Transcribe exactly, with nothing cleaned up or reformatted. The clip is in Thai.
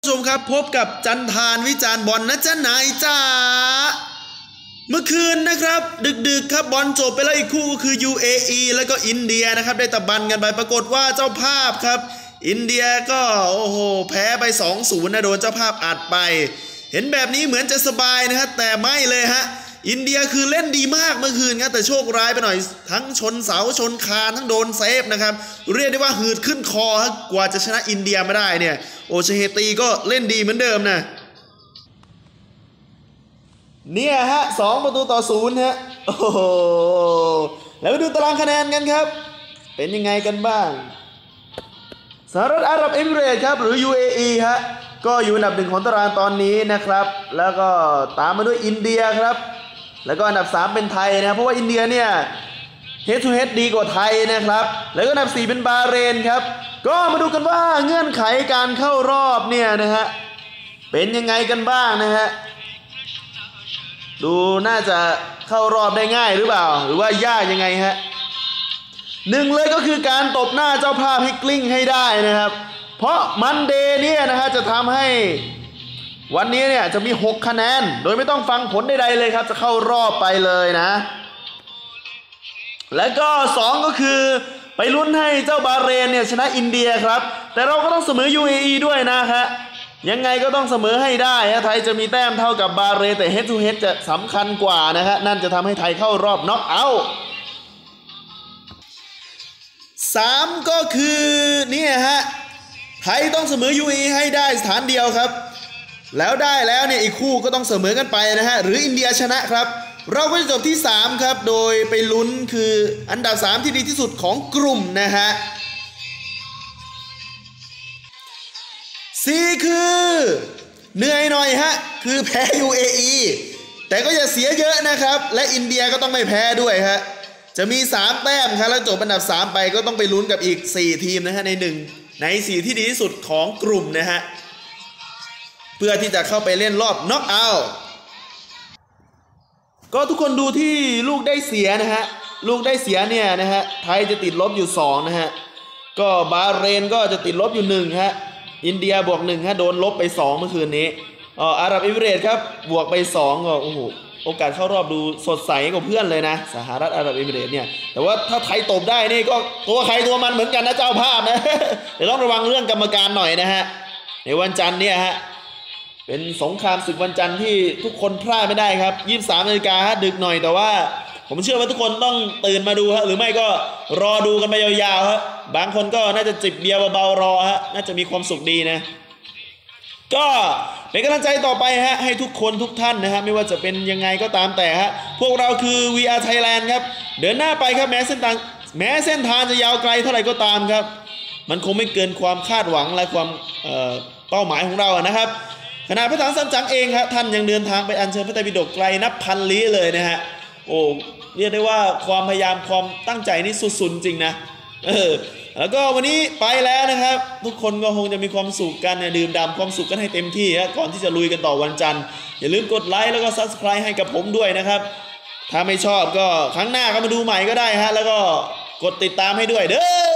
ชมครับพบกับจันทานวิจารณ์บอลนะจ๊ะนายจ้าเมื่อคืนนะครับดึกๆครับบอลจบไปแล้วอีกคู่ก็คือ ยู เอ อี แล้วก็อินเดียนะครับได้ตะบันกันไปปรากฏว่าเจ้าภาพครับอินเดียก็โอ้โหแพ้ไป สองศูนย์ นะโดนเจ้าภาพอัดไปเห็นแบบนี้เหมือนจะสบายนะครับแต่ไม่เลยฮะอินเดียคือเล่นดีมากเมื่อคืนครับแต่โชคร้ายไปหน่อยทั้งชนเสาชนคานทั้งโดนเซฟนะครับเรียกได้ว่าหืดขึ้นคอครับกว่าจะชนะอินเดียมาได้เนี่ยโอเชเฮตีก็เล่นดีเหมือนเดิมนะเนี่ยฮะสองประตูต่อศูนย์ฮะโอ้โหแล้วไปดูตารางคะแนนกันครับเป็นยังไงกันบ้างสหรัฐอาหรับเอมิเรตส์ครับหรือ ยู เอ อี ฮะก็อยู่อันดับหนึ่งของตารางตอนนี้นะครับแล้วก็ตามมาด้วยอินเดียครับแล้วก็อันดับสามเป็นไทยนะเพราะว่าอินเดียเนี่ย head to head ดีกว่าไทยนะครับแล้วก็อันดับสี่เป็นบาห์เรนครับก็มาดูกันว่าเงื่อนไขการเข้ารอบเนี่ยนะฮะเป็นยังไงกันบ้างนะฮะดูน่าจะเข้ารอบได้ง่ายหรือเปล่าหรือว่ายากยังไงฮะหนึ่งเลยก็คือการตบหน้าเจ้าภาพให้กลิ้งให้ได้นะครับเพราะมันเดย์เนี่ยนะฮะจะทำให้วันนี้เนี่ยจะมีหกคะแนนโดยไม่ต้องฟังผลใดๆเลยครับจะเข้ารอบไปเลยนะและก็สองก็คือไปลุ้นให้เจ้าบาห์เรนเนี่ยชนะอินเดียครับแต่เราก็ต้องเสมอ ยู เอ อี ด้วยนะฮะยังไงก็ต้องเสมอให้ได้ฮะไทยจะมีแต้มเท่ากับบาห์เรนแต่ head to head จะสำคัญกว่านะฮะนั่นจะทำให้ไทยเข้ารอบน็อกเอาท์สามก็คือเนี่ยฮะไทยต้องเสมอ ยู เอ อี ให้ได้สถานเดียวครับแล้วได้แล้วเนี่ยอีกคู่ก็ต้องเสมอกันไปนะฮะหรืออินเดียชนะครับเราก็จะจบที่สามครับโดยไปลุ้นคืออันดับสามที่ดีที่สุดของกลุ่มนะฮะสี่คือเหนื่อยหน่อยฮะคือแพ้ ยู เอ อี แต่ก็อย่าเสียเยอะนะครับและอินเดียก็ต้องไม่แพ้ด้วยฮะจะมีสามแต้มครับแล้วจบอันดับสามไปก็ต้องไปลุ้นกับอีกสี่ทีมนะฮะในหนึ่งในสี่ที่ดีที่สุดของกลุ่มนะฮะเพื่อที่จะเข้าไปเล่นรอบน็อกเอาท์ก็ทุกคนดูที่ลูกได้เสียนะฮะลูกได้เสียเนี่ยนะฮะไทยจะติดลบอยู่สองนะฮะก็บาห์เรนก็จะติดลบอยู่หนึ่งฮะอินเดียบวกหนึ่งฮะโดนลบไปสองเมื่อคืนนี้อ๋ออาหรับเอมิเรตส์ครับบวกไปสองก็โอ้โหโอกาสเข้ารอบดูสดใสกว่าเพื่อนเลยนะสหรัฐอาหรับเอมิเรตส์เนี่ยแต่ว่าถ้าไทยตบได้นี่ก็ตัวใครตัวมันเหมือนกันนะเจ้าภาพนะเดี๋ยวต้องระวังเรื่องกรรมการหน่อยนะฮะในวันจันทร์เนี่ยฮะเป็นสงครามศึกวันจันทร์ที่ทุกคนพลาดไม่ได้ครับยี่สิบสามนาฬิกาฮะดึกหน่อยแต่ว่าผมเชื่อว่าทุกคนต้องตื่นมาดูฮะหรือไม่ก็รอดูกันไปยาวๆฮะบางคนก็น่าจะจิบเบียร์เบาๆรอฮะน่าจะมีความสุขดีนะก็เป็นกำลังใจต่อไปฮะให้ทุกคนทุกท่านนะฮะไม่ว่าจะเป็นยังไงก็ตามแต่ฮะพวกเราคือ วี อาร์ Thailand ครับเดินหน้าไปครับแม้เส้นทางแม้เส้นทางจะยาวไกลเท่าไหร่ก็ตามครับมันคงไม่เกินความคาดหวังและความเอ่อเป้าหมายของเราอะนะครับขณะพระถังซัมจั๋งเองครับท่านยังเดินทางไปอัญเชิญพระไตรปิฎกไกลนับพันลี้เลยนะฮะโอ้เรียกได้ว่าความพยายามความตั้งใจนี่สุดๆจริงนะเออแล้วก็วันนี้ไปแล้วนะครับทุกคนก็คงจะมีความสุขกันเนี่ยดื่มด่ำความสุขกันให้เต็มที่ฮะก่อนที่จะลุยกันต่อวันจันทร์อย่าลืมกดไลค์แล้วก็ ซับสไครบ์ ให้กับผมด้วยนะครับถ้าไม่ชอบก็ครั้งหน้าก็มาดูใหม่ก็ได้ฮะแล้วก็กดติดตามให้ด้วยเด้อ